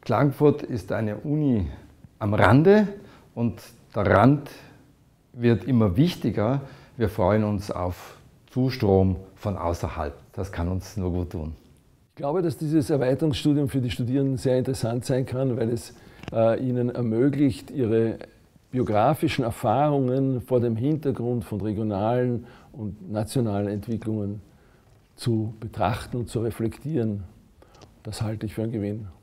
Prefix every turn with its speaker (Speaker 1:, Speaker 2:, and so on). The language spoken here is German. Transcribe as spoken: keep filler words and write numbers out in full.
Speaker 1: Klagenfurt ist eine Uni am Rande und der Rand wird immer wichtiger. Wir freuen uns auf Zustrom von außerhalb. Das kann uns nur gut tun.
Speaker 2: Ich glaube, dass dieses Erweiterungsstudium für die Studierenden sehr interessant sein kann, weil es äh, ihnen ermöglicht, ihre biografischen Erfahrungen vor dem Hintergrund von regionalen und nationalen Entwicklungen zu betrachten und zu reflektieren. Das halte ich für einen Gewinn.